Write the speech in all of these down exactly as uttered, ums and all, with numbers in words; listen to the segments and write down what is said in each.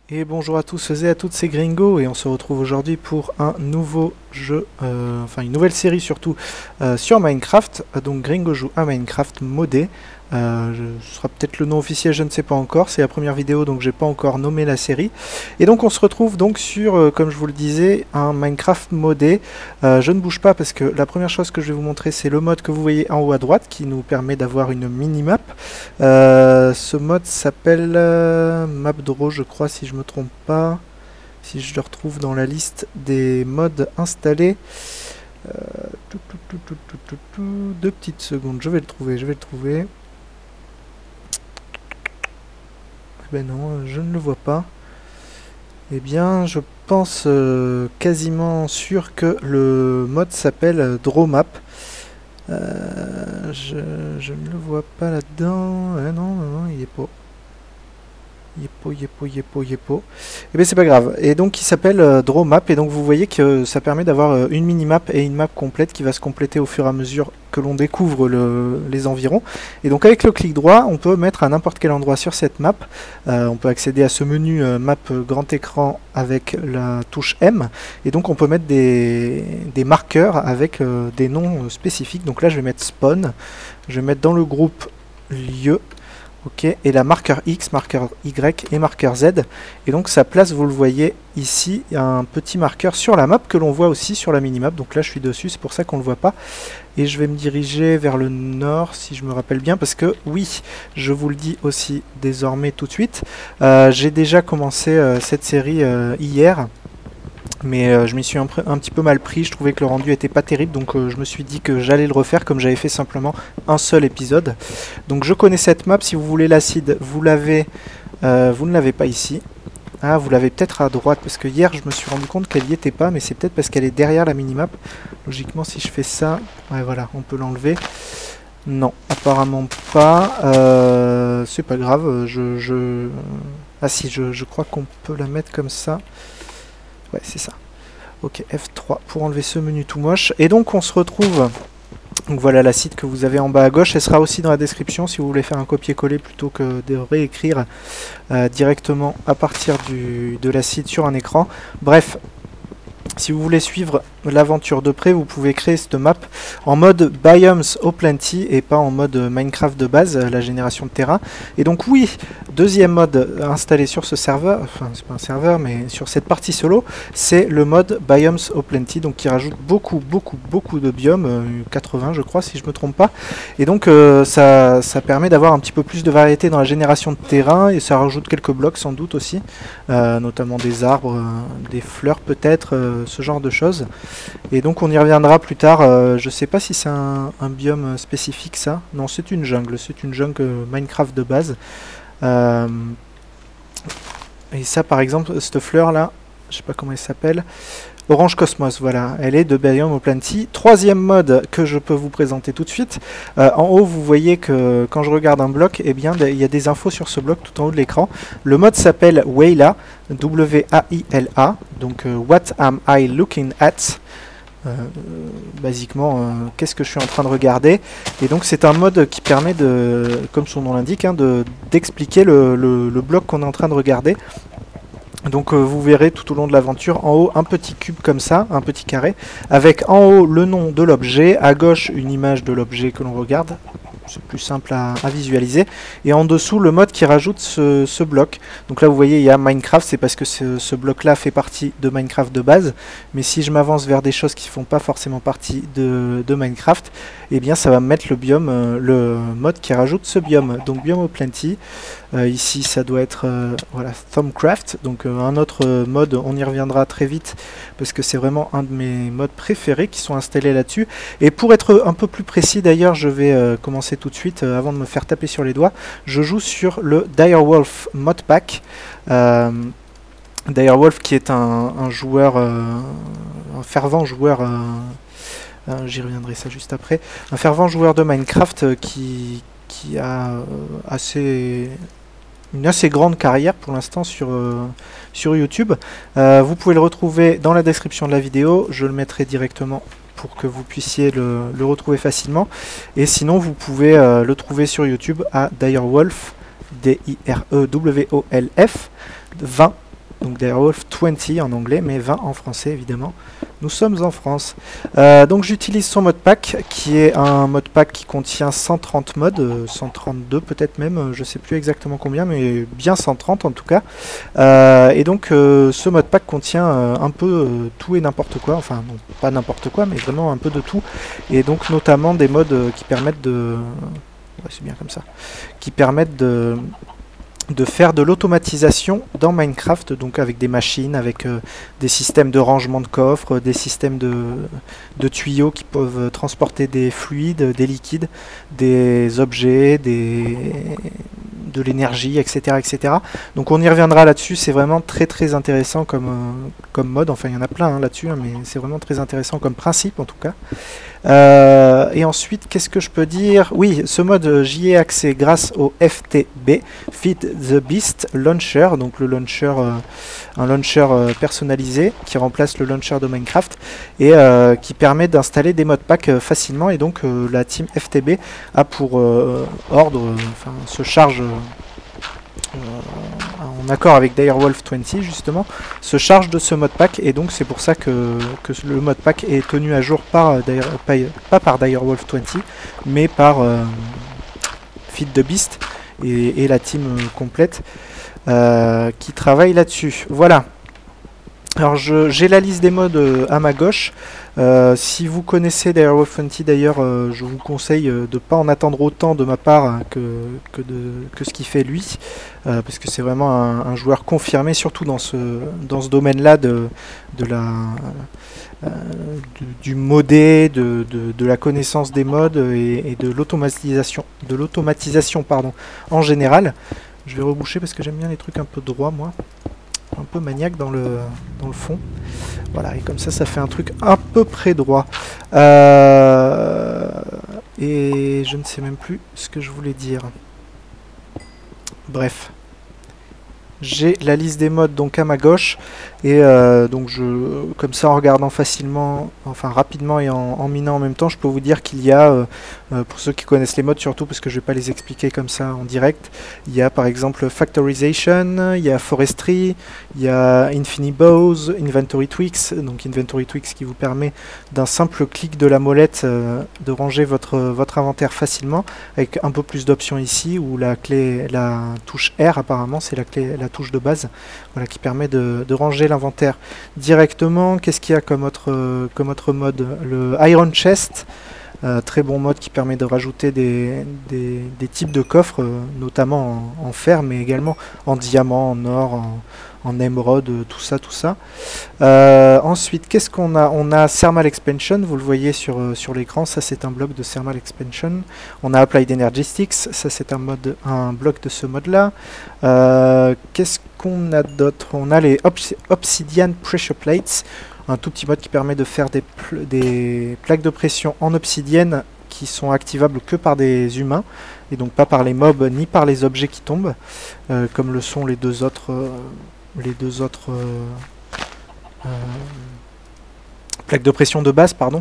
Et bonjour à tous et à toutes, c'est Gringo et on se retrouve aujourd'hui pour un nouveau jeu, euh, enfin une nouvelle série surtout euh, sur Minecraft. Donc Gringo joue à Minecraft modé. Euh, je- ce sera peut-être le nom officiel, je ne sais pas encore. C'est la première vidéo donc j'ai pas encore nommé la série. Et donc on se retrouve donc sur, euh, comme je vous le disais, un Minecraft modé. Euh, je ne bouge pas parce que la première chose que je vais vous montrer c'est le mode que vous voyez en haut à droite qui nous permet d'avoir une mini-map. Euh, ce mode s'appelle euh, MapDraw, je crois, si je me trompe pas. Si je le retrouve dans la liste des modes installés. Euh, tout, tout, tout, tout, tout, tout, tout, deux petites secondes, je vais le trouver, je vais le trouver. Eh ben non, je ne le vois pas. Eh bien, je pense euh, quasiment sûr que le mode s'appelle euh, DrawMap. Euh, je, je ne le vois pas là-dedans. Ah non, non, non, il est pas. Yepo, yepo, yepo, yepo. Et bien c'est pas grave. Et donc il s'appelle euh, DrawMap. Et donc vous voyez que ça permet d'avoir euh, une mini-map et une map complète qui va se compléter au fur et à mesure que l'on découvre le, les environs. Et donc avec le clic droit, on peut mettre à n'importe quel endroit sur cette map. Euh, on peut accéder à ce menu euh, map euh, grand écran avec la touche M. Et donc on peut mettre des, des marqueurs avec euh, des noms euh, spécifiques. Donc là je vais mettre spawn. Je vais mettre dans le groupe lieu. Ok, et la marqueur X, marqueur Y et marqueur Z. Et donc sa place, vous le voyez ici, il y a un petit marqueur sur la map que l'on voit aussi sur la minimap. Donc là je suis dessus, c'est pour ça qu'on ne le voit pas. Et je vais me diriger vers le nord si je me rappelle bien, parce que oui, je vous le dis aussi désormais tout de suite. Euh, j'ai déjà commencé euh, cette série euh, hier. Mais euh, je m'y suis un, un petit peu mal pris, je trouvais que le rendu était pas terrible, donc euh, je me suis dit que j'allais le refaire comme j'avais fait simplement un seul épisode. Donc je connais cette map, si vous voulez l'acide, vous l'avez, euh, vous ne l'avez pas ici. Ah, vous l'avez peut-être à droite, parce que hier je me suis rendu compte qu'elle n'y était pas, mais c'est peut-être parce qu'elle est derrière la minimap. Logiquement si je fais ça, ouais voilà, on peut l'enlever. Non, apparemment pas, euh, c'est pas grave, je... je... Ah si, je, je crois qu'on peut la mettre comme ça. Ouais, c'est ça. Ok, F trois pour enlever ce menu tout moche. Et donc on se retrouve... Donc voilà la site que vous avez en bas à gauche. Elle sera aussi dans la description si vous voulez faire un copier-coller plutôt que de réécrire euh, directement à partir du, de la site sur un écran. Bref, si vous voulez suivre l'aventure de près, vous pouvez créer cette map en mode Biomes au Plenty et pas en mode Minecraft de base, la génération de terrain. Et donc oui, deuxième mode installé sur ce serveur, enfin c'est pas un serveur mais sur cette partie solo, c'est le mode Biomes au Plenty, donc qui rajoute beaucoup beaucoup beaucoup de biomes, euh, quatre-vingts je crois si je me trompe pas. Et donc euh, ça, ça permet d'avoir un petit peu plus de variété dans la génération de terrain et ça rajoute quelques blocs sans doute aussi, euh, notamment des arbres, euh, des fleurs peut-être, euh, ce genre de choses. Et donc on y reviendra plus tard. Euh, je sais pas si c'est un, un biome spécifique ça. Non, c'est une jungle. C'est une jungle Minecraft de base. Euh, et ça par exemple, cette fleur là, je sais pas comment elle s'appelle. Orange Cosmos, voilà, elle est de Biome au Plenty. Troisième mode que je peux vous présenter tout de suite. Euh, en haut, vous voyez que quand je regarde un bloc, eh bien, il y a des infos sur ce bloc tout en haut de l'écran. Le mode s'appelle Waila, W A I L A, donc euh, What am I looking at? Euh, basiquement, euh, qu'est-ce que je suis en train de regarder? Et donc c'est un mode qui permet de, comme son nom l'indique, hein, de d'expliquer le, le, le bloc qu'on est en train de regarder. Donc euh, vous verrez tout au long de l'aventure, en haut un petit cube comme ça, un petit carré, avec en haut le nom de l'objet, à gauche une image de l'objet que l'on regarde. C'est plus simple à, à visualiser. Et en dessous, le mode qui rajoute ce, ce bloc. Donc là, vous voyez, il y a Minecraft. C'est parce que ce, ce bloc-là fait partie de Minecraft de base. Mais si je m'avance vers des choses qui ne font pas forcément partie de, de Minecraft, eh bien, ça va me mettre le biome, euh, le mode qui rajoute ce biome. Donc, biome au Plenty. Euh, ici, ça doit être euh, voilà, Thumbcraft. Donc, euh, un autre euh, mode, on y reviendra très vite. Parce que c'est vraiment un de mes modes préférés qui sont installés là-dessus. Et pour être un peu plus précis, d'ailleurs, je vais euh, commencer tout de suite, euh, avant de me faire taper sur les doigts. Je joue sur le Direwolf Modpack. Euh, Direwolf qui est un, un joueur, euh, un fervent joueur, euh, euh, j'y reviendrai ça juste après, un fervent joueur de Minecraft euh, qui, qui a euh, assez... une assez grande carrière pour l'instant sur, euh, sur YouTube. Euh, vous pouvez le retrouver dans la description de la vidéo, je le mettrai directement pour que vous puissiez le, le retrouver facilement. Et sinon, vous pouvez euh, le trouver sur YouTube à Direwolf, D I R E W O L F, vingt donc Direwolf vingt en anglais, mais vingt en français évidemment. Nous sommes en France. Euh, donc j'utilise son modpack, qui est un modpack qui contient cent trente modes, euh, cent trente-deux peut-être même, euh, je sais plus exactement combien, mais bien cent trente en tout cas. Euh, et donc euh, ce modpack contient euh, un peu euh, tout et n'importe quoi, enfin non, pas n'importe quoi, mais vraiment un peu de tout. Et donc notamment des modes euh, qui permettent de... Ouais, c'est bien comme ça. Qui permettent de... de faire de l'automatisation dans Minecraft, donc avec des machines, avec euh, des systèmes de rangement de coffres, des systèmes de, de tuyaux qui peuvent transporter des fluides, des liquides, des objets, des, de l'énergie, et cetera, et cetera. Donc on y reviendra là-dessus, c'est vraiment très très intéressant comme, euh, comme mode, enfin il y en a plein hein, là-dessus, hein, mais c'est vraiment très intéressant comme principe en tout cas. Euh, et ensuite, qu'est-ce que je peux dire? Oui, ce mode, j'y ai accès grâce au F T B, Feed the Beast Launcher, donc le launcher, euh, un launcher euh, personnalisé qui remplace le launcher de Minecraft et euh, qui permet d'installer des modpacks euh, facilement. Et donc euh, la team F T B a pour euh, ordre, euh, enfin se charge... Euh, Euh, en accord avec Direwolf vingt justement, se charge de ce modpack et donc c'est pour ça que, que le modpack est tenu à jour par, pas, pas par Direwolf vingt mais par euh, Feed the Beast et, et la team euh, complète euh, qui travaille là-dessus. Voilà. Alors j'ai la liste des modes euh, à ma gauche. Euh, si vous connaissez Direwolf vingt d'ailleurs, euh, je vous conseille euh, de ne pas en attendre autant de ma part hein, que, que, de, que ce qu'il fait lui, euh, parce que c'est vraiment un, un joueur confirmé, surtout dans ce, dans ce domaine-là de, de la, euh, du, du modé, de, de, de la connaissance des modes et, et de l'automatisation, de l'automatisation pardon, en général. Je vais reboucher parce que j'aime bien les trucs un peu droits moi. Un peu maniaque dans le, dans le fond. Voilà, et comme ça, ça fait un truc à peu près droit. Euh, et je ne sais même plus ce que je voulais dire. Bref. J'ai la liste des modes donc à ma gauche et euh, donc je, comme ça en regardant facilement, enfin rapidement et en, en minant en même temps, je peux vous dire qu'il y a, euh, euh, pour ceux qui connaissent les modes surtout parce que je vais pas les expliquer comme ça en direct, il y a par exemple Factorization, il y a Forestry, il y a Infinibows, Inventory Tweaks, donc Inventory Tweaks qui vous permet d'un simple clic de la molette euh, de ranger votre, votre inventaire facilement avec un peu plus d'options ici où la clé, la touche R apparemment c'est la clé, la touche de base, voilà, qui permet de, de ranger l'inventaire directement. Qu'est-ce qu'il y a comme autre, euh, comme autre mode? Le Iron Chest, euh, très bon mode qui permet de rajouter des, des, des types de coffres, euh, notamment en, en fer, mais également en diamant, en or, en, en émeraude, tout ça, tout ça. Euh, ensuite, qu'est-ce qu'on a? On a Thermal Expansion, vous le voyez sur, euh, sur l'écran, ça c'est un bloc de Thermal Expansion. On a Applied Energetics, ça c'est un, mode, un bloc de ce mode-là. Euh, qu'est-ce qu'on a d'autre? On a les Obs Obsidian Pressure Plates, un tout petit mode qui permet de faire des, pl des plaques de pression en obsidienne qui sont activables que par des humains, et donc pas par les mobs ni par les objets qui tombent, euh, comme le sont les deux autres... Euh, les deux autres euh, euh, plaques de pression de base, pardon.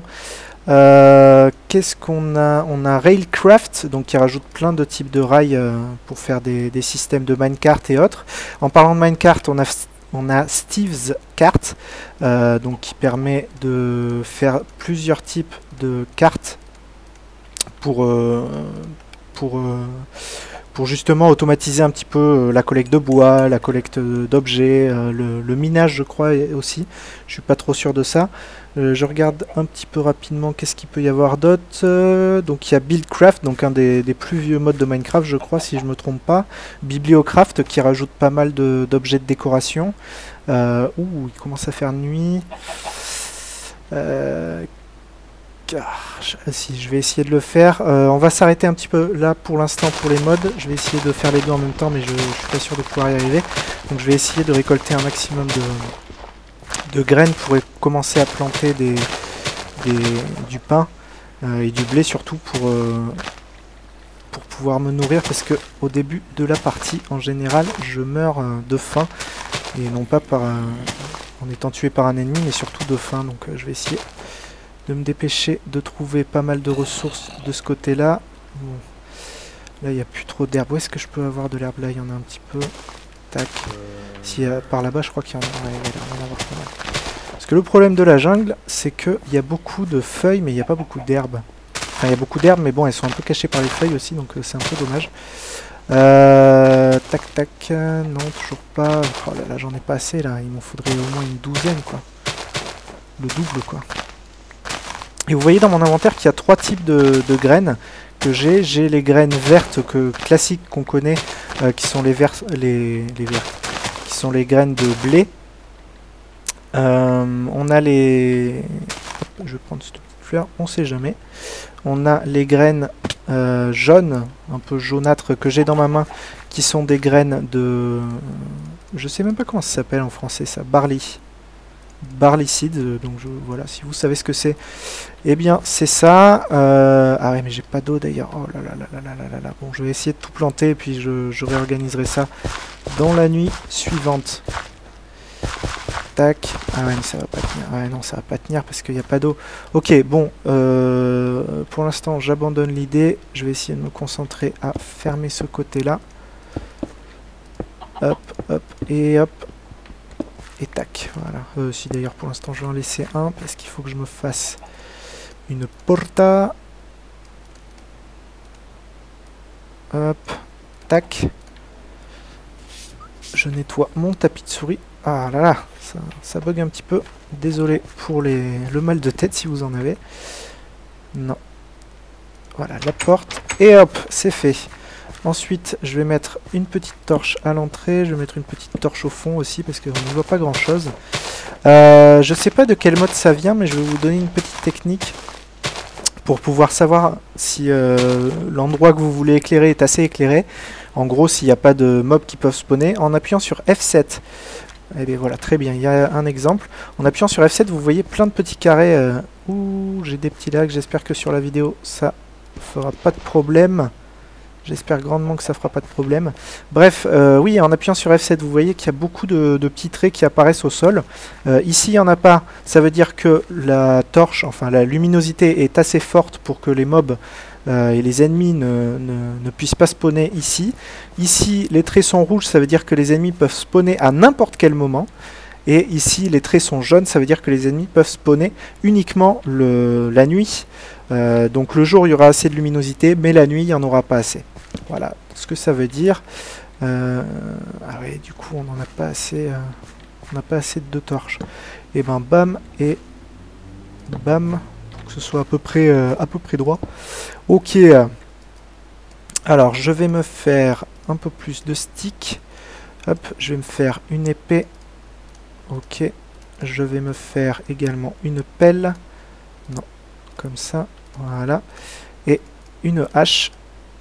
Euh, Qu'est-ce qu'on a? On a Railcraft, donc qui rajoute plein de types de rails euh, pour faire des, des systèmes de minecart et autres. En parlant de minecart, on a, on a Steve's Cart, euh, donc qui permet de faire plusieurs types de cartes pour... Euh, pour euh, pour justement automatiser un petit peu euh, la collecte de bois, la collecte d'objets, euh, le, le minage je crois aussi, je suis pas trop sûr de ça. Euh, je regarde un petit peu rapidement qu'est-ce qu'il peut y avoir d'autre. Euh, donc il y a Buildcraft, donc un des, des plus vieux modes de Minecraft je crois si je me trompe pas. Bibliocraft qui rajoute pas mal d'objets de, de décoration. Euh, ouh, il commence à faire nuit. Euh, Si je vais essayer de le faire, euh, on va s'arrêter un petit peu là pour l'instant pour les modes. Je vais essayer de faire les deux en même temps, mais je, je suis pas sûr de pouvoir y arriver. Donc je vais essayer de récolter un maximum de, de graines pour commencer à planter des, des, du pain euh, et du blé surtout pour, euh, pour pouvoir me nourrir, parce que au début de la partie, en général, je meurs euh, de faim et non pas par un, en étant tué par un ennemi, mais surtout de faim. Donc euh, je vais essayer de me dépêcher de trouver pas mal de ressources de ce côté-là. Bon. Là, il n'y a plus trop d'herbe. Où est-ce que je peux avoir de l'herbe? Là, il y en a un petit peu. tac. Si, euh, par là-bas, je crois qu'il y en a, ouais, il y a l'air d'en avoir pas mal. Parce que le problème de la jungle, c'est qu'il y a beaucoup de feuilles, mais il n'y a pas beaucoup d'herbes. Enfin, il y a beaucoup d'herbes, mais bon, elles sont un peu cachées par les feuilles aussi, donc euh, c'est un peu dommage. Euh, tac, tac, euh, non, toujours pas. Oh là là, j'en ai pas assez, là. Il m'en faudrait au moins une douzaine, quoi. Le double, quoi. Et vous voyez dans mon inventaire qu'il y a trois types de, de graines que j'ai. J'ai les graines vertes que, classiques qu'on connaît, euh, qui sont les, vers, les, les vertes, qui sont les graines de blé. Euh, on a les... Hop, je vais prendre cette fleur, on sait jamais. On a les graines euh, jaunes, un peu jaunâtres, que j'ai dans ma main, qui sont des graines de... Je sais même pas comment ça s'appelle en français, ça. Barley. Barley seed, donc je, voilà, si vous savez ce que c'est, eh bien c'est ça. Euh, ah ouais, mais j'ai pas d'eau d'ailleurs. Oh là là là là là là là là. Bon, je vais essayer de tout planter et puis je, je réorganiserai ça dans la nuit suivante. Tac. Ah ouais, mais ça va pas tenir. Ouais, non, ça va pas tenir parce qu'il n'y a pas d'eau. Ok, bon, euh, pour l'instant j'abandonne l'idée. Je vais essayer de me concentrer à fermer ce côté-là. Hop, hop, et hop. Et tac, voilà. Euh, si d'ailleurs pour l'instant je vais en laisser un parce qu'il faut que je me fasse une porta. Hop, tac. Je nettoie mon tapis de souris. Ah là là, ça, ça bug un petit peu. Désolé pour les, le mal de tête si vous en avez. Non. Voilà, la porte. Et hop, c'est fait. Ensuite, je vais mettre une petite torche à l'entrée. Je vais mettre une petite torche au fond aussi parce qu'on ne voit pas grand chose. Euh, je ne sais pas de quel mode ça vient, mais je vais vous donner une petite technique pour pouvoir savoir si euh, l'endroit que vous voulez éclairer est assez éclairé. En gros, s'il n'y a pas de mobs qui peuvent spawner, en appuyant sur F sept. Eh bien voilà, très bien, il y a un exemple. En appuyant sur F sept, vous voyez plein de petits carrés. Euh, ouh, j'ai des petits lags, j'espère que sur la vidéo, ça fera pas de problème. J'espère grandement que ça fera pas de problème. Bref, euh, oui, en appuyant sur F sept, vous voyez qu'il y a beaucoup de, de petits traits qui apparaissent au sol. Euh, ici, il n'y en a pas. Ça veut dire que la torche, enfin la luminosité est assez forte pour que les mobs euh, et les ennemis ne, ne, ne puissent pas spawner ici. Ici, les traits sont rouges, ça veut dire que les ennemis peuvent spawner à n'importe quel moment. Et ici, les traits sont jaunes, ça veut dire que les ennemis peuvent spawner uniquement le, la nuit. Euh, donc le jour, il y aura assez de luminosité, mais la nuit, il n'y en aura pas assez. Voilà ce que ça veut dire. Euh, ah oui, du coup, on n'en a pas assez. Euh, on n'a pas assez de deux torches. Et ben bam et bam, pour que ce soit à peu près, euh, à peu près droit. Ok. Alors, je vais me faire un peu plus de sticks. Hop, je vais me faire une épée. Ok. Je vais me faire également une pelle. Non, comme ça. Voilà. Et une hache.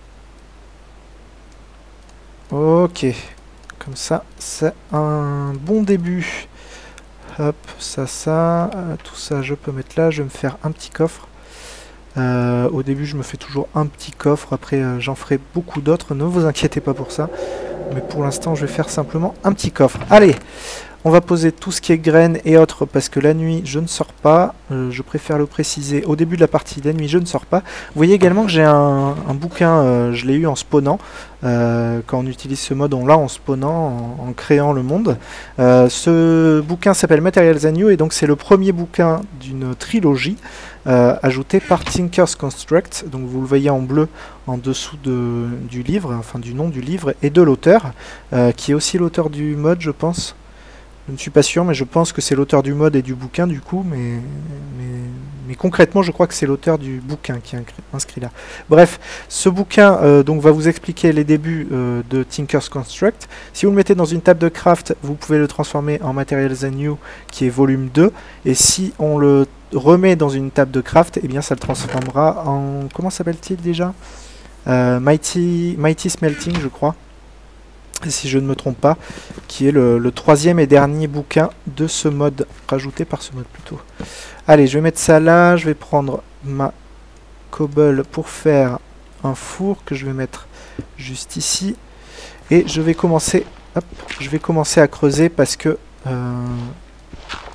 Ok, comme ça, c'est un bon début. Hop, ça, ça, euh, tout ça, je peux mettre là. Je vais me faire un petit coffre. Euh, au début, je me fais toujours un petit coffre. Après, euh, j'en ferai beaucoup d'autres. Ne vous inquiétez pas pour ça. Mais pour l'instant, je vais faire simplement un petit coffre. Allez, on va poser tout ce qui est graines et autres parce que la nuit, je ne sors pas. Euh, je préfère le préciser au début de la partie. La nuit, je ne sors pas. Vous voyez également que j'ai un, un bouquin, euh, je l'ai eu en spawnant. Euh, quand on utilise ce mode, on l'a en spawnant, en, en créant le monde. Euh, ce bouquin s'appelle Materials and You et donc c'est le premier bouquin d'une trilogie euh, ajouté par Tinker's Construct. Donc vous le voyez en bleu en dessous de, du livre, enfin du nom du livre et de l'auteur, euh, qui est aussi l'auteur du mode, je pense. Je ne suis pas sûr, mais je pense que c'est l'auteur du mode et du bouquin, du coup, mais, mais, mais concrètement, je crois que c'est l'auteur du bouquin qui est inscrit là. Bref, ce bouquin euh, donc, va vous expliquer les débuts euh, de Tinker's Construct. Si vous le mettez dans une table de craft, vous pouvez le transformer en Materials and You, qui est volume deux, et si on le remet dans une table de craft, eh bien, ça le transformera en... Comment s'appelle-t-il déjà euh, Mighty, Mighty Smelting, je crois. Si je ne me trompe pas, qui est le, le troisième et dernier bouquin de ce mode, rajouté par ce mode plutôt. Allez, je vais mettre ça là, je vais prendre ma cobble pour faire un four que je vais mettre juste ici. Et je vais commencer, hop, je vais commencer à creuser parce que euh,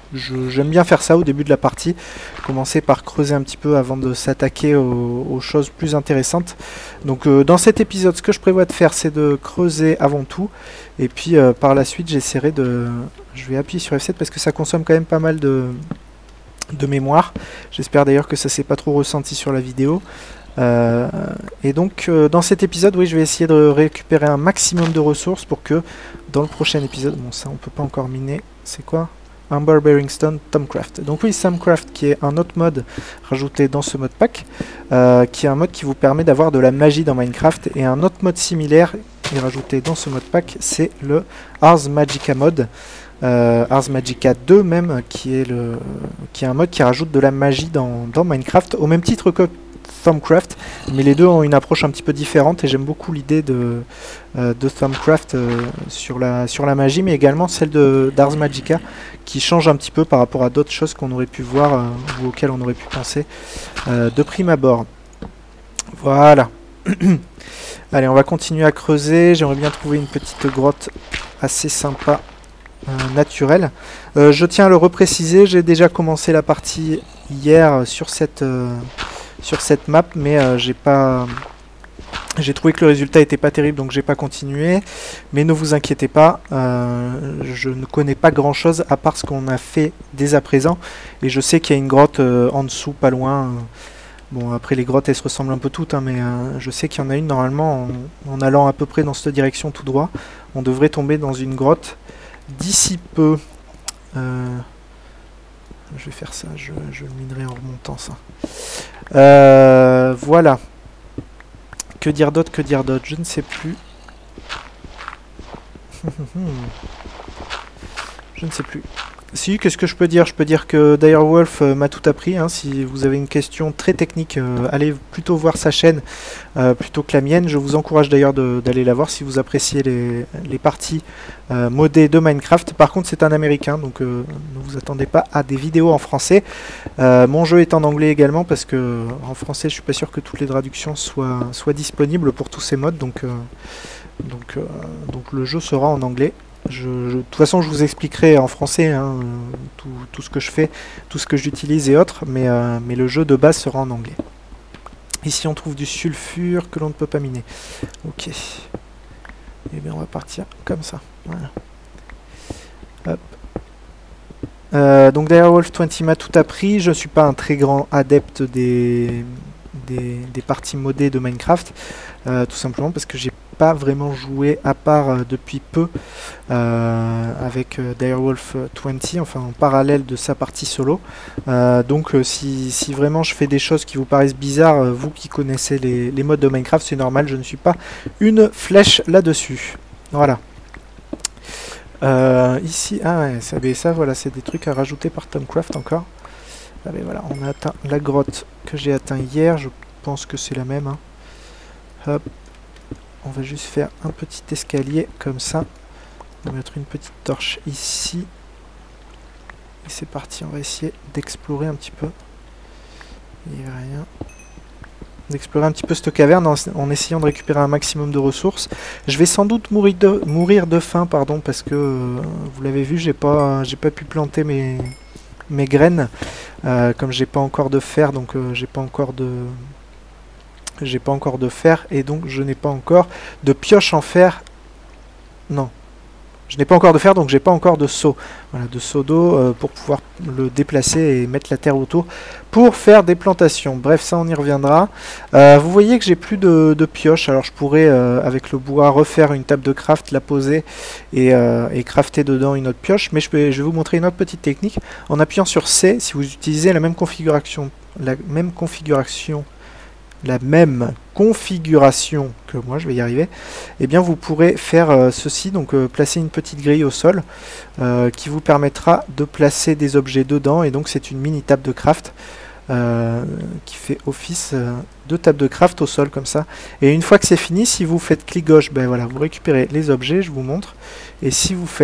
j'aime bien faire ça au début de la partie, commencer par creuser un petit peu avant de s'attaquer aux, aux choses plus intéressantes. Donc euh, dans cet épisode, ce que je prévois de faire, c'est de creuser avant tout, et puis euh, par la suite j'essaierai de... Je vais appuyer sur F sept parce que ça consomme quand même pas mal de, de mémoire. J'espère d'ailleurs que ça s'est pas trop ressenti sur la vidéo. Euh, et donc euh, dans cet épisode, oui, je vais essayer de récupérer un maximum de ressources pour que dans le prochain épisode, bon ça on peut pas encore miner, c'est quoi? Amber Bearing Stone, Thaumcraft. Donc oui, Thaumcraft qui est un autre mode rajouté dans ce mode pack, euh, qui est un mode qui vous permet d'avoir de la magie dans Minecraft, et un autre mode similaire qui est rajouté dans ce mode pack, c'est le Ars Magica mode. Euh, Ars Magica deux même, qui est, le, qui est un mode qui rajoute de la magie dans, dans Minecraft, au même titre que Thaumcraft, mais les deux ont une approche un petit peu différente, et j'aime beaucoup l'idée de, euh, de Thaumcraft euh, sur, la, sur la magie, mais également celle d'Ars Magica, qui change un petit peu par rapport à d'autres choses qu'on aurait pu voir, euh, ou auxquelles on aurait pu penser euh, de prime abord. Voilà. Allez, on va continuer à creuser. J'aimerais bien trouver une petite grotte assez sympa, euh, naturelle. Euh, je tiens à le repréciser, j'ai déjà commencé la partie hier sur cette... Euh, sur cette map, mais euh, j'ai pas j'ai trouvé que le résultat était pas terrible, donc j'ai pas continué. Mais ne vous inquiétez pas, euh, je ne connais pas grand chose à part ce qu'on a fait dès à présent, et je sais qu'il y a une grotte euh, en dessous, pas loin. Bon, après les grottes elles se ressemblent un peu toutes, hein, mais euh, je sais qu'il y en a une normalement en, en allant à peu près dans cette direction tout droit. On devrait tomber dans une grotte d'ici peu. euh, Je vais faire ça, je, je le minerai en remontant ça. Euh, voilà. Que dire d'autre, que dire d'autre, je ne sais plus. Je ne sais plus. Si, qu'est-ce que je peux dire? Je peux dire que Direwolf euh, m'a tout appris. Hein. Si vous avez une question très technique, euh, allez plutôt voir sa chaîne euh, plutôt que la mienne. Je vous encourage d'ailleurs d'aller la voir si vous appréciez les, les parties euh, modées de Minecraft. Par contre, c'est un américain, donc euh, ne vous attendez pas à des vidéos en français. Euh, mon jeu est en anglais également, parce que en français, je suis pas sûr que toutes les traductions soient, soient disponibles pour tous ces modes. Donc, euh, donc, euh, donc le jeu sera en anglais. Je, je, de toute façon, je vous expliquerai en français hein, tout, tout ce que je fais, tout ce que j'utilise et autres, mais, euh, mais le jeu de base sera en anglais. Ici, on trouve du sulfure que l'on ne peut pas miner. Ok. Et bien, on va partir comme ça. Voilà. Hop. Euh, donc, Direwolf vingt m'a tout appris. Je ne suis pas un très grand adepte des, des, des parties modées de Minecraft, euh, tout simplement parce que j'ai pas vraiment joué à part euh, depuis peu euh, avec euh, Direwolf vingt, enfin en parallèle de sa partie solo. Euh, donc euh, si, si vraiment je fais des choses qui vous paraissent bizarres, euh, vous qui connaissez les, les modes de Minecraft, c'est normal, je ne suis pas une flèche là-dessus. Voilà. Euh, ici, ah ouais, ça, ça voilà, c'est des trucs à rajouter par Thaumcraft encore. Ah, mais voilà, on a atteint la grotte que j'ai atteint hier, je pense que c'est la même. Hein. Hop. On va juste faire un petit escalier comme ça. On va mettre une petite torche ici. Et c'est parti, on va essayer d'explorer un petit peu. Il n'y a rien. D'explorer un petit peu cette caverne en, en essayant de récupérer un maximum de ressources. Je vais sans doute mourir de, mourir de faim, pardon, parce que euh, vous l'avez vu, j'ai pas, j'ai pas pu planter mes, mes graines. Euh, comme j'ai pas encore de fer, donc euh, j'ai pas encore de... J'ai pas encore de fer, et donc je n'ai pas encore de pioche en fer. Non. Je n'ai pas encore de fer, donc j'ai pas encore de seau. Voilà, de seau d'eau euh, pour pouvoir le déplacer et mettre la terre autour pour faire des plantations. Bref, ça on y reviendra. Euh, vous voyez que j'ai plus de, de pioche, alors je pourrais euh, avec le bois refaire une table de craft, la poser et, euh, et crafter dedans une autre pioche. Mais je, peux, je vais vous montrer une autre petite technique. En appuyant sur C, si vous utilisez la même configuration, la même configuration la même configuration que moi, je vais y arriver, et bien vous pourrez faire euh, ceci, donc euh, placer une petite grille au sol euh, qui vous permettra de placer des objets dedans, et donc c'est une mini table de craft euh, qui fait office euh, de table de craft au sol comme ça. Et une fois que c'est fini, si vous faites clic gauche, ben voilà, vous récupérez les objets, je vous montre, et si vous faites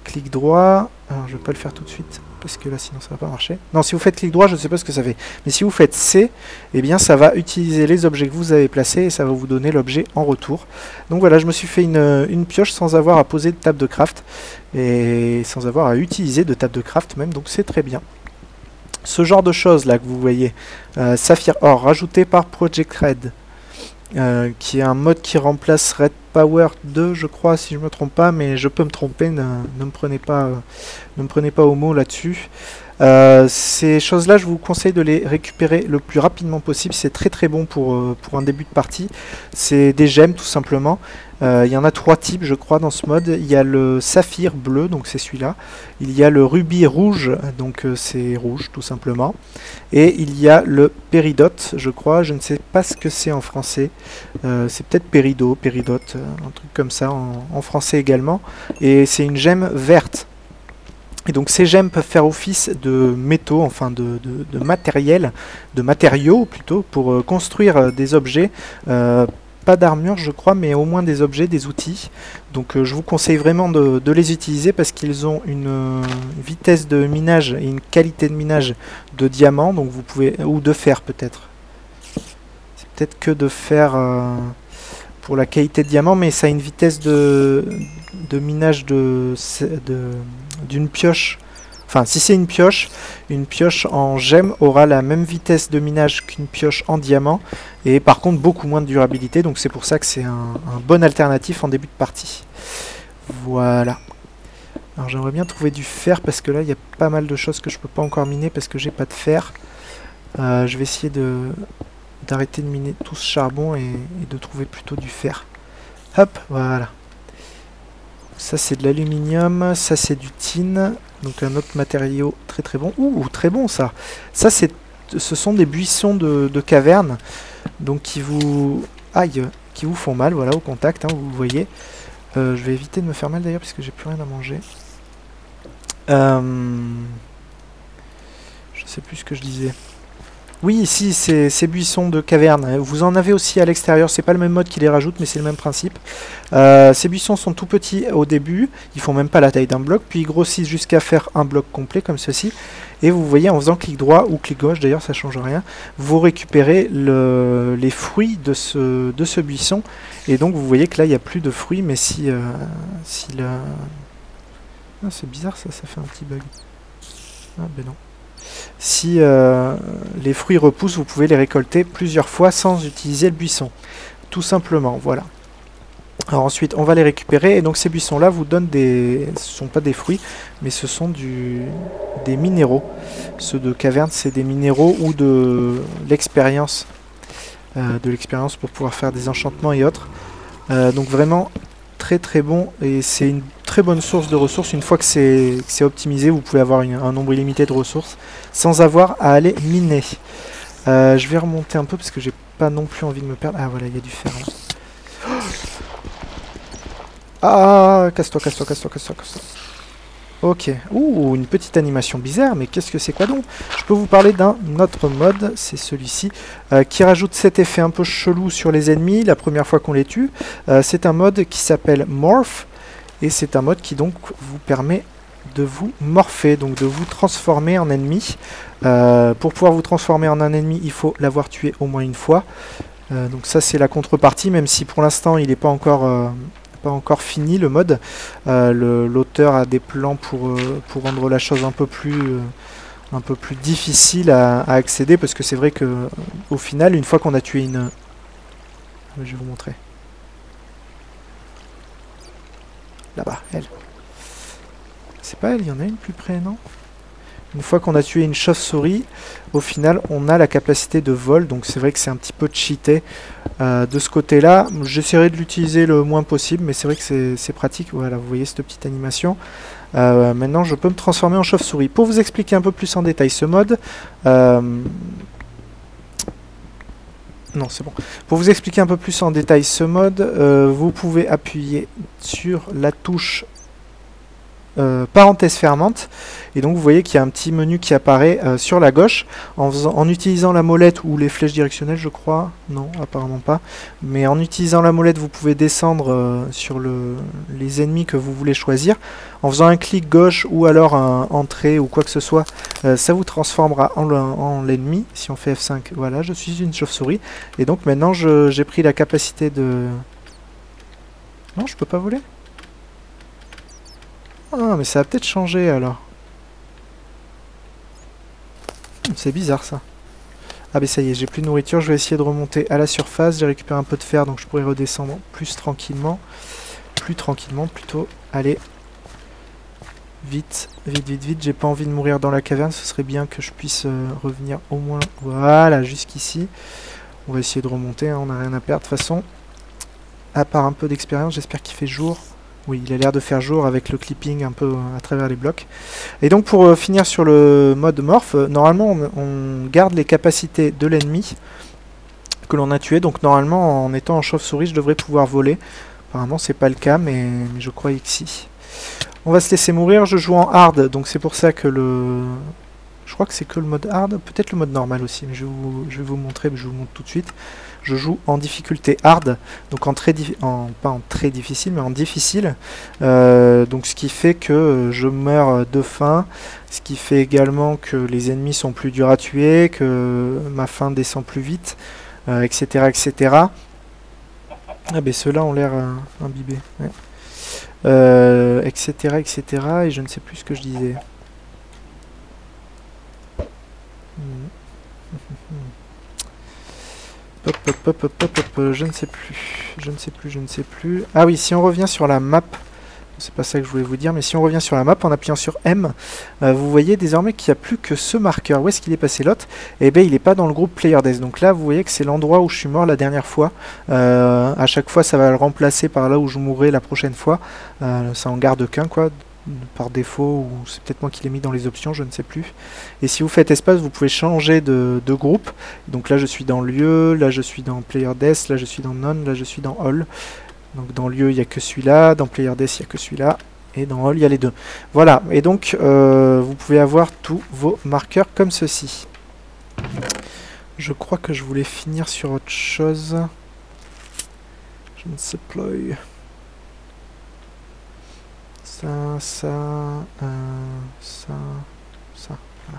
clic droit, alors je vais pas le faire tout de suite parce que là sinon ça va pas marcher. Non, si vous faites clic droit, je ne sais pas ce que ça fait, mais si vous faites C, eh bien ça va utiliser les objets que vous avez placés et ça va vous donner l'objet en retour. Donc voilà, je me suis fait une, une pioche sans avoir à poser de table de craft et sans avoir à utiliser de table de craft même, donc c'est très bien. Ce genre de choses là que vous voyez, euh, Saphir Or, rajouté par Project Red. Euh, qui est un mode qui remplace Red Power deux, je crois, si je me trompe pas, mais je peux me tromper, ne, ne me prenez pas, euh, ne me prenez pas au mot là-dessus. Euh, ces choses-là, je vous conseille de les récupérer le plus rapidement possible. C'est très très bon pour, euh, pour un début de partie. C'est des gemmes tout simplement. Euh, il y en a trois types, je crois, dans ce mode. Il y a le saphir bleu, donc c'est celui-là. Il y a le rubis rouge, donc euh, c'est rouge tout simplement. Et il y a le péridote, je crois. Je ne sais pas ce que c'est en français. Euh, c'est peut-être péridot, péridote, un truc comme ça en, en français également. Et c'est une gemme verte. Et donc ces gemmes peuvent faire office de métaux, enfin de, de, de matériel, de matériaux plutôt, pour euh, construire euh, des objets. Euh, pas d'armure je crois, mais au moins des objets, des outils. Donc euh, je vous conseille vraiment de, de les utiliser parce qu'ils ont une euh, vitesse de minage et une qualité de minage de diamant, donc vous pouvez, ou de fer peut-être. C'est peut-être que de fer euh, pour la qualité de diamant, mais ça a une vitesse de, de minage de... de d'une pioche, enfin si c'est une pioche, une pioche en gemme aura la même vitesse de minage qu'une pioche en diamant, et par contre beaucoup moins de durabilité, donc c'est pour ça que c'est un, un bon alternatif en début de partie. Voilà. Alors j'aimerais bien trouver du fer, parce que là il y a pas mal de choses que je peux pas encore miner, parce que j'ai pas de fer. Euh, je vais essayer de d'arrêter de miner tout ce charbon, et, et de trouver plutôt du fer. Hop, voilà. Ça c'est de l'aluminium, ça c'est du tin, donc un autre matériau très très bon. Ouh, très bon ça. Ça c'est, ce sont des buissons de, de caverne, donc qui vous, aïe, qui vous font mal, voilà, au contact, hein, vous voyez. Euh, je vais éviter de me faire mal d'ailleurs parce que j'ai plus rien à manger. Euh, je sais plus ce que je disais. Oui, ici, c'est ces buissons de caverne. Vous en avez aussi à l'extérieur. C'est pas le même mode qui les rajoute, mais c'est le même principe. Euh, ces buissons sont tout petits au début. Ils font même pas la taille d'un bloc. Puis ils grossissent jusqu'à faire un bloc complet, comme ceci. Et vous voyez, en faisant clic droit ou clic gauche, d'ailleurs, ça change rien, vous récupérez le, les fruits de ce, de ce buisson. Et donc, vous voyez que là, il n'y a plus de fruits. Mais si... Euh, si le... ah, c'est bizarre, ça, ça fait un petit bug. Ah, ben non. Si euh, les fruits repoussent, vous pouvez les récolter plusieurs fois sans utiliser le buisson. Tout simplement, voilà. Alors ensuite, on va les récupérer. Et donc ces buissons-là vous donnent des... Ce ne sont pas des fruits, mais ce sont du... des minéraux. Ceux de caverne, c'est des minéraux ou de l'expérience. Euh, de l'expérience pour pouvoir faire des enchantements et autres. Euh, donc vraiment très très bon. Et c'est une très bonne source de ressources. Une fois que c'est optimisé, vous pouvez avoir une, un nombre illimité de ressources sans avoir à aller miner. Euh, je vais remonter un peu parce que j'ai pas non plus envie de me perdre. Ah voilà, il y a du fer là. Ah, casse-toi, casse-toi, casse-toi, casse-toi, casse-toi. Ok. Ouh, une petite animation bizarre, mais qu'est-ce que c'est quoi donc? Je peux vous parler d'un autre mode, c'est celui-ci, euh, qui rajoute cet effet un peu chelou sur les ennemis la première fois qu'on les tue. Euh, c'est un mode qui s'appelle Morph. Et c'est un mode qui donc vous permet de vous morpher, donc de vous transformer en ennemi. Euh, pour pouvoir vous transformer en un ennemi, il faut l'avoir tué au moins une fois. Euh, donc ça c'est la contrepartie, même si pour l'instant il n'est pas encore euh, pas encore fini le mode. Euh, L'auteur a des plans pour, euh, pour rendre la chose un peu plus, euh, un peu plus difficile à, à accéder, parce que c'est vrai que au final, une fois qu'on a tué une... Je vais vous montrer. Là-bas, elle. C'est pas elle, il y en a une plus près, non? Une fois qu'on a tué une chauve-souris, au final, on a la capacité de vol. Donc c'est vrai que c'est un petit peu cheaté. Euh, de ce côté-là, j'essaierai de l'utiliser le moins possible, mais c'est vrai que c'est pratique. Voilà, vous voyez cette petite animation. Euh, maintenant, je peux me transformer en chauve-souris. Pour vous expliquer un peu plus en détail ce mode... Euh, Non, c'est bon. Pour vous expliquer un peu plus en détail ce mode, euh, vous pouvez appuyer sur la touche euh, parenthèse fermante. Et donc vous voyez qu'il y a un petit menu qui apparaît euh, sur la gauche en, faisant, en utilisant la molette ou les flèches directionnelles, je crois. Non, apparemment pas. Mais en utilisant la molette, vous pouvez descendre euh, sur le, les ennemis que vous voulez choisir. En faisant un clic gauche ou alors un entrée ou quoi que ce soit, euh, ça vous transformera en, en l'ennemi. Si on fait F cinq, voilà, je suis une chauve-souris. Et donc maintenant, j'ai pris la capacité de... Non, je peux pas voler? Ah, mais ça a peut-être changé alors. C'est bizarre ça. Ah mais ça y est, j'ai plus de nourriture, je vais essayer de remonter à la surface, j'ai récupéré un peu de fer donc je pourrais redescendre plus tranquillement. Plus tranquillement plutôt. Allez. Vite, vite, vite, vite, j'ai pas envie de mourir dans la caverne, ce serait bien que je puisse euh, revenir au moins, voilà, jusqu'ici. On va essayer de remonter, hein, on n'a rien à perdre de toute façon. À part un peu d'expérience, j'espère qu'il fait jour. Oui, il a l'air de faire jour avec le clipping un peu à travers les blocs. Et donc pour euh, finir sur le mode morph, euh, normalement on, on garde les capacités de l'ennemi que l'on a tué. Donc normalement en étant en chauve-souris je devrais pouvoir voler. Apparemment c'est pas le cas mais, mais je croyais que si. On va se laisser mourir, je joue en hard donc c'est pour ça que le... Je crois que c'est que le mode hard, peut-être le mode normal aussi, mais je vais vous, je vais vous montrer, mais je vous montre tout de suite. Je joue en difficulté hard, donc en très en, pas en très difficile, mais en difficile. Euh, donc ce qui fait que je meurs de faim, ce qui fait également que les ennemis sont plus durs à tuer, que ma faim descend plus vite, euh, et cetera, et cetera. Ah ben ceux-là ont l'air euh, imbibés, ouais. euh, et cetera, et cetera. Et je ne sais plus ce que je disais. Hop, hop, hop, hop, hop, hop, je ne sais plus, je ne sais plus, je ne sais plus. Ah oui, si on revient sur la map, c'est pas ça que je voulais vous dire, mais si on revient sur la map en appuyant sur M, euh, vous voyez désormais qu'il n'y a plus que ce marqueur. Où est-ce qu'il est passé l'autre? Eh bien, il n'est pas dans le groupe Player Death. Donc là, vous voyez que c'est l'endroit où je suis mort la dernière fois. Euh, à chaque fois, ça va le remplacer par là où je mourrai la prochaine fois. Euh, ça en garde qu'un, quoi. Par défaut, ou c'est peut-être moi qui l'ai mis dans les options, je ne sais plus. Et si vous faites espace, vous pouvez changer de, de groupe. Donc là je suis dans lieu, là je suis dans Player Death, là je suis dans None, là je suis dans All. Donc dans lieu il n'y a que celui-là, dans Player Death il n'y a que celui-là, et dans All il y a les deux. Voilà, et donc euh, vous pouvez avoir tous vos marqueurs comme ceci. Je crois que je voulais finir sur autre chose. Je ne sais plus. Ça, ça, euh, ça, ça,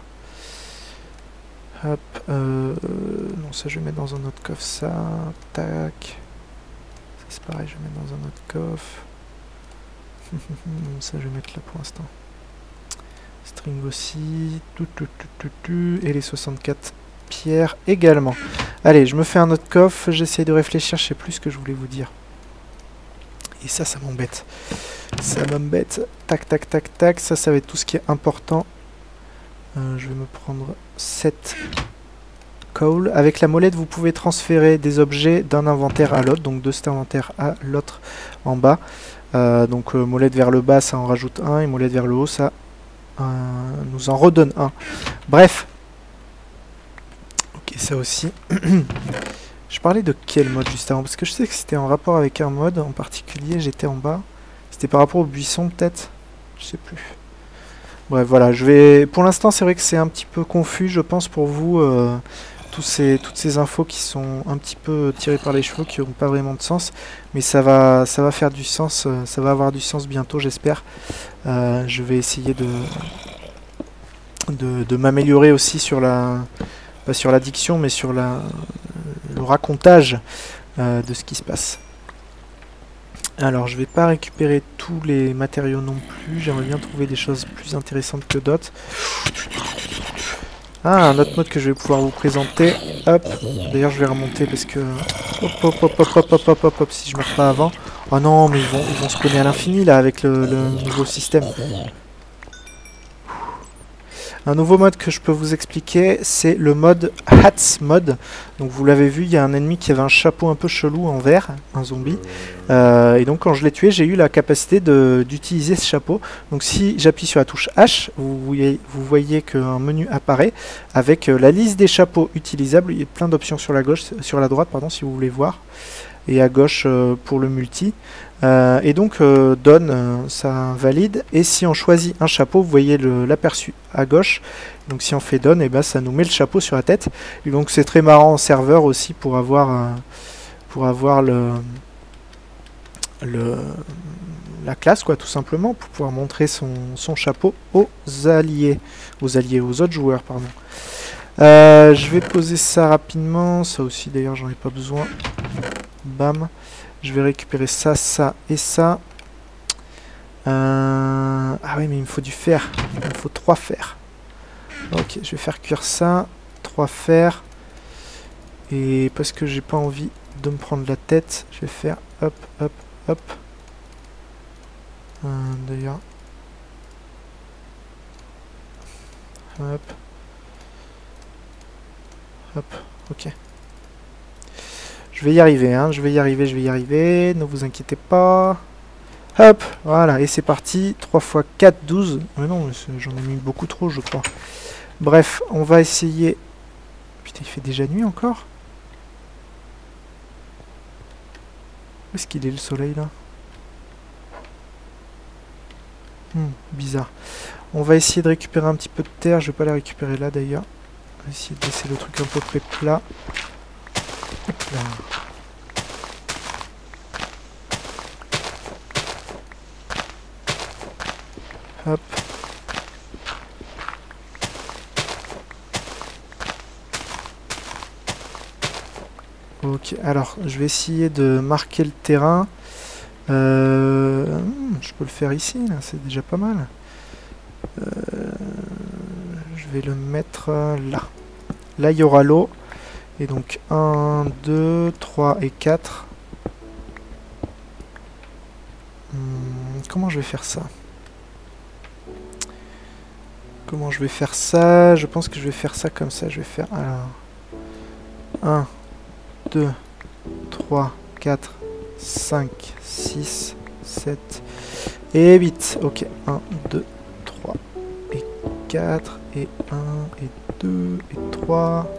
voilà. Hop, euh, non, ça je vais mettre dans un autre coffre, ça, tac. Ça c'est pareil, je vais mettre dans un autre coffre. Ça je vais mettre là pour l'instant. String aussi, tout, tout, tout, tout, tout, et les soixante-quatre pierres également. Allez, je me fais un autre coffre, j'essaie de réfléchir, je sais plus ce que je voulais vous dire. Et ça, ça m'embête. Ça m'embête. Tac, tac, tac, tac. Ça, ça va être tout ce qui est important. Euh, je vais me prendre sept coal. Avec la molette, vous pouvez transférer des objets d'un inventaire à l'autre. Donc de cet inventaire à l'autre en bas. Euh, donc euh, molette vers le bas, ça en rajoute un. Et molette vers le haut, ça euh, nous en redonne un. Bref. Ok, ça aussi. Je parlais de quel mode juste avant? Parce que je sais que c'était en rapport avec un mode en particulier, j'étais en bas. C'était par rapport au buisson peut-être? Je sais plus. Bref, voilà, je vais... Pour l'instant, c'est vrai que c'est un petit peu confus, je pense, pour vous. Euh, tous ces, toutes ces infos qui sont un petit peu tirées par les cheveux, qui n'ont pas vraiment de sens. Mais ça va, ça va faire du sens, euh, ça va avoir du sens bientôt, j'espère. Euh, je vais essayer de, de, de m'améliorer aussi sur la... Pas sur la diction, mais sur la... le racontage euh, de ce qui se passe. Alors je vais pas récupérer tous les matériaux non plus, j'aimerais bien trouver des choses plus intéressantes que d'autres. Ah, un autre mode que je vais pouvoir vous présenter. Hop, d'ailleurs je vais remonter parce que... Hop, hop, hop, hop, hop, hop, hop, hop, hop, si je meurs pas avant. Oh non, mais ils vont, ils vont spawner à l'infini là avec le, le nouveau système. Un nouveau mode que je peux vous expliquer, c'est le mode Hats mode. Donc vous l'avez vu, il y a un ennemi qui avait un chapeau un peu chelou en vert, un zombie. Euh, et donc quand je l'ai tué, j'ai eu la capacité d'utiliser ce chapeau. Donc si j'appuie sur la touche H, vous voyez, vous voyez qu'un menu apparaît avec la liste des chapeaux utilisables. Il y a plein d'options sur la gauche, sur la droite, pardon, si vous voulez voir. et à gauche euh, pour le multi. Euh, et donc euh, donne, euh, ça valide. Et si on choisit un chapeau, vous voyez l'aperçu à gauche. Donc si on fait donne, et ben ça nous met le chapeau sur la tête. Et donc c'est très marrant en serveur aussi pour avoir, euh, pour avoir le, le, la classe, quoi, tout simplement, pour pouvoir montrer son, son chapeau aux alliés, aux alliés, aux autres joueurs, pardon. Euh, je vais poser ça rapidement, ça aussi d'ailleurs j'en ai pas besoin. Bam. Je vais récupérer ça, ça et ça. Euh... Ah oui, mais il me faut du fer. Il me faut trois fers. Ok, je vais faire cuire ça. Trois fers. Et parce que j'ai pas envie de me prendre la tête, je vais faire hop, hop, hop. Euh, d'ailleurs. Hop. Hop, ok. Je vais y arriver, hein, je vais y arriver, je vais y arriver, ne vous inquiétez pas. Hop, voilà, et c'est parti. trois fois quatre, douze. Mais non, j'en ai mis beaucoup trop, je crois. Bref, on va essayer... Putain, il fait déjà nuit encore? Où est-ce qu'il est, le soleil, là? hmm, Bizarre. On va essayer de récupérer un petit peu de terre. Je vais pas la récupérer là, d'ailleurs. On va essayer de laisser le truc un peu près plat. Hop là. Hop. Ok, alors je vais essayer de marquer le terrain. Euh, je peux le faire ici, là, c'est déjà pas mal. Euh, je vais le mettre là. Là, il y aura l'eau. Et donc un, deux, trois et quatre. Hum, comment je vais faire ça? Comment je vais faire ça? Je pense que je vais faire ça comme ça. Je vais faire alors un, deux, trois, quatre, cinq, six, sept et huit. Ok, un, deux, trois et quatre et un et deux et trois.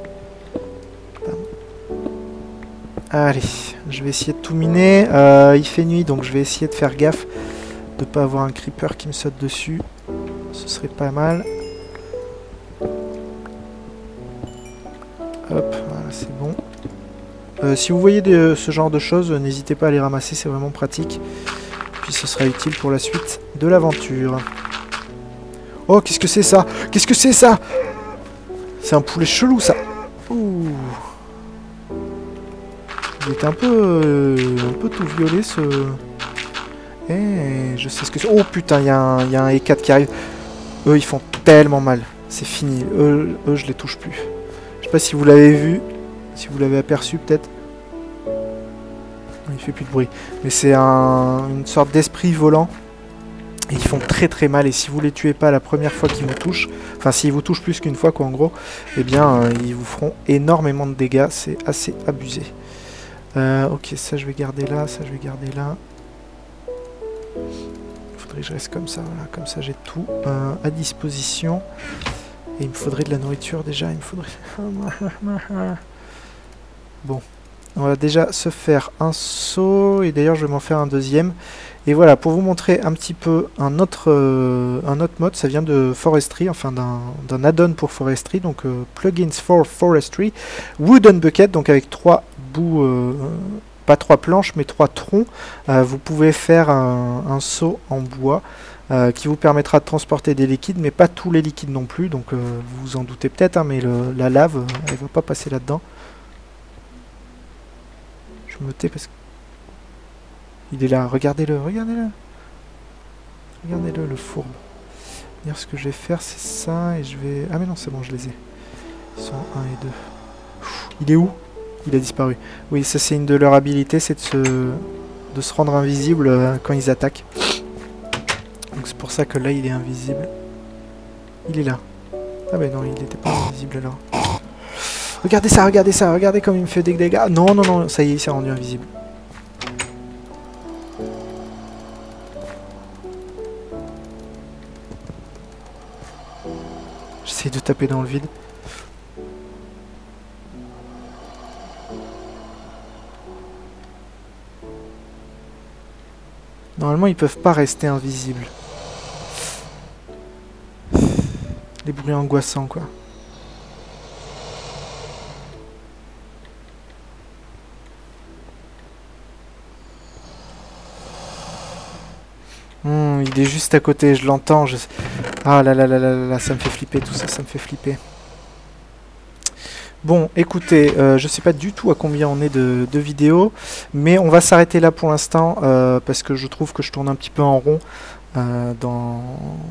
Allez, je vais essayer de tout miner. Euh, il fait nuit, donc je vais essayer de faire gaffe de pas avoir un creeper qui me saute dessus. Ce serait pas mal. Hop, voilà, c'est bon. Euh, si vous voyez de, ce genre de choses, n'hésitez pas à les ramasser, c'est vraiment pratique. Puis ce sera utile pour la suite de l'aventure. Oh, qu'est-ce que c'est ça? Qu'est-ce que c'est ça? C'est un poulet chelou, ça. Ouh. Il était un peu, euh, un peu tout violet, ce... Eh, je sais ce que c'est. Oh putain, il y, y a un E quatre qui arrive. Eux, ils font tellement mal. C'est fini. Eux, eux, je les touche plus. Je sais pas si vous l'avez vu. Si vous l'avez aperçu, peut-être. Il fait plus de bruit. Mais c'est un, une sorte d'esprit volant. Et ils font très très mal. Et si vous les tuez pas la première fois qu'ils vous touchent, enfin s'ils vous touchent plus qu'une fois, quoi, en gros, eh bien, euh, ils vous feront énormément de dégâts. C'est assez abusé. Euh, ok, ça je vais garder là, ça je vais garder là. Il faudrait que je reste comme ça, voilà, comme ça j'ai tout euh, à disposition. Et il me faudrait de la nourriture déjà, il me faudrait... Bon, on va déjà se faire un saut, et d'ailleurs je vais m'en faire un deuxième. Et voilà, pour vous montrer un petit peu un autre, euh, un autre mode, ça vient de Forestry, enfin d'un add-on pour Forestry, donc euh, Plugins for Forestry, Wooden Bucket, donc avec trois bouts, euh, pas trois planches, mais trois troncs, euh, vous pouvez faire un, un seau en bois euh, qui vous permettra de transporter des liquides, mais pas tous les liquides non plus, donc euh, vous vous en doutez peut-être, hein, mais le, la lave, elle va pas passer là-dedans. Je me tais parce que... Il est là, regardez-le, regardez-le. Regardez-le, le fourbe. Dire ce que je vais faire, c'est ça, et je vais... Ah mais non, c'est bon, je les ai. Ils sont un et deux. Il est où? Il a disparu. Oui, ça c'est une de leurs habilités, c'est de se... de se rendre invisible euh, quand ils attaquent. Donc c'est pour ça que là, il est invisible. Il est là. Ah mais non, il n'était pas invisible alors. Regardez ça, regardez ça, regardez comme il me fait des dégâts. Non, non, non, ça y est, il s'est rendu invisible. J'essaie de taper dans le vide. Normalement, ils peuvent pas rester invisibles. Les bruits angoissants, quoi. Hum, il est juste à côté, je l'entends. Je... Ah là là là là là, ça me fait flipper tout ça, ça me fait flipper. Bon, écoutez, euh, je sais pas du tout à combien on est de, de vidéos, mais on va s'arrêter là pour l'instant, euh, parce que je trouve que je tourne un petit peu en rond euh, dans...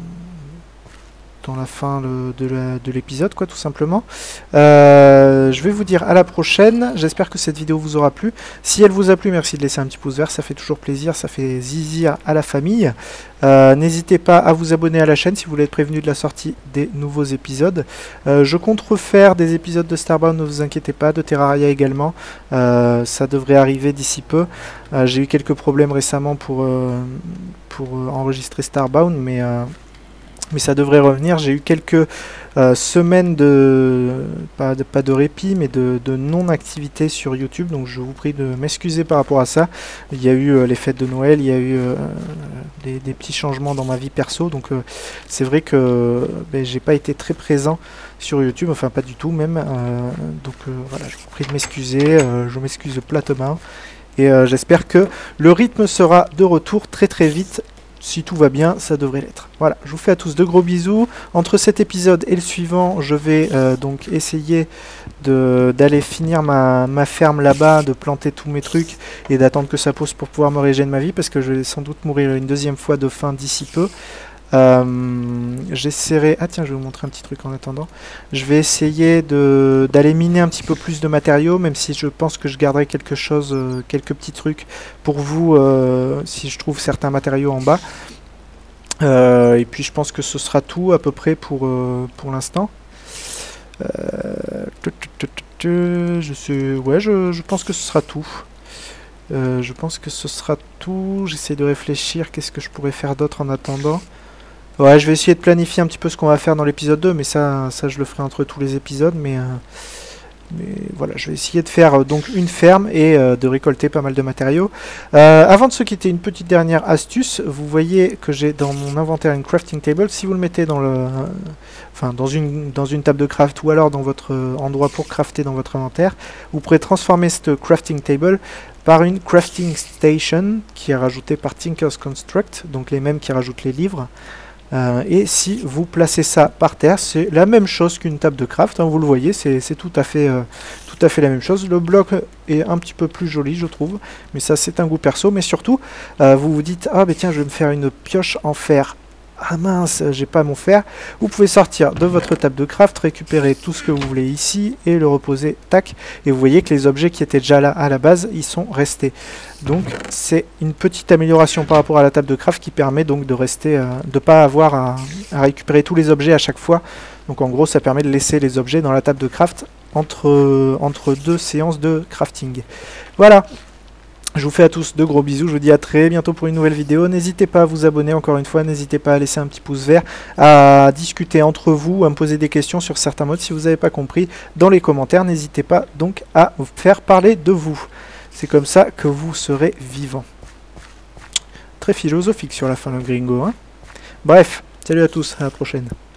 dans la fin le, de l'épisode, quoi, tout simplement. Euh, je vais vous dire à la prochaine. J'espère que cette vidéo vous aura plu. Si elle vous a plu, merci de laisser un petit pouce vert, ça fait toujours plaisir, ça fait zizir à la famille. Euh, N'hésitez pas à vous abonner à la chaîne si vous voulez être prévenu de la sortie des nouveaux épisodes. Euh, je compte refaire des épisodes de Starbound, ne vous inquiétez pas, de Terraria également. Euh, ça devrait arriver d'ici peu. Euh, J'ai eu quelques problèmes récemment pour, euh, pour euh, enregistrer Starbound, mais... Euh, mais ça devrait revenir. J'ai eu quelques euh, semaines de pas, de pas de répit, mais de, de non-activité sur YouTube, donc je vous prie de m'excuser par rapport à ça. Il y a eu euh, les fêtes de Noël, il y a eu euh, des, des petits changements dans ma vie perso, donc euh, c'est vrai que ben, j'ai pas été très présent sur YouTube, enfin pas du tout même, euh, donc euh, voilà, je vous prie de m'excuser, euh, je m'excuse platement, et euh, j'espère que le rythme sera de retour très très vite. Si tout va bien, ça devrait l'être. Voilà, je vous fais à tous de gros bisous. Entre cet épisode et le suivant, je vais euh, donc essayer d'aller finir ma, ma ferme là-bas, de planter tous mes trucs et d'attendre que ça pousse pour pouvoir me régénérer ma vie, parce que je vais sans doute mourir une deuxième fois de faim d'ici peu. Euh, J'essaierai... Ah tiens, je vais vous montrer un petit truc en attendant. Je vais essayer d'aller miner un petit peu plus de matériaux, même si je pense que je garderai quelque chose, euh, quelques petits trucs pour vous, euh, si je trouve certains matériaux en bas. Euh, et puis je pense que ce sera tout à peu près pour, euh, pour l'instant. Euh, je sais... Ouais, je, je pense que ce sera tout. Euh, je pense que ce sera tout. J'essaie de réfléchir, qu'est-ce que je pourrais faire d'autre en attendant. Ouais, je vais essayer de planifier un petit peu ce qu'on va faire dans l'épisode deux, mais ça, ça je le ferai entre tous les épisodes, mais, euh, mais voilà, je vais essayer de faire euh, donc une ferme et euh, de récolter pas mal de matériaux. Euh, avant de se quitter, une petite dernière astuce. Vous voyez que j'ai dans mon inventaire une crafting table. Si vous le mettez dans le, euh, enfin dans une dans une table de craft ou alors dans votre euh, endroit pour crafter dans votre inventaire, vous pourrez transformer cette crafting table par une crafting station qui est rajoutée par Tinker's Construct, donc les mêmes qui rajoutent les livres. Euh, et si vous placez ça par terre, c'est la même chose qu'une table de craft, hein, vous le voyez, c'est tout à fait euh, tout à fait la même chose. Le bloc est un petit peu plus joli, je trouve, mais ça c'est un goût perso. Mais surtout, euh, vous vous dites, ah ben tiens, je vais me faire une pioche en fer. Ah mince, j'ai pas mon fer. Vous pouvez sortir de votre table de craft, récupérer tout ce que vous voulez ici et le reposer, tac. Et vous voyez que les objets qui étaient déjà là à la base, ils sont restés. Donc c'est une petite amélioration par rapport à la table de craft qui permet donc de rester, euh, de pas avoir à, à récupérer tous les objets à chaque fois. Donc en gros, ça permet de laisser les objets dans la table de craft entre, euh, entre deux séances de crafting. Voilà. Je vous fais à tous de gros bisous, je vous dis à très bientôt pour une nouvelle vidéo. N'hésitez pas à vous abonner, encore une fois, n'hésitez pas à laisser un petit pouce vert, à discuter entre vous, à me poser des questions sur certains modes si vous n'avez pas compris dans les commentaires. N'hésitez pas donc à vous faire parler de vous. C'est comme ça que vous serez vivant. Très philosophique sur la fin le gringo, hein. Bref, salut à tous, à la prochaine.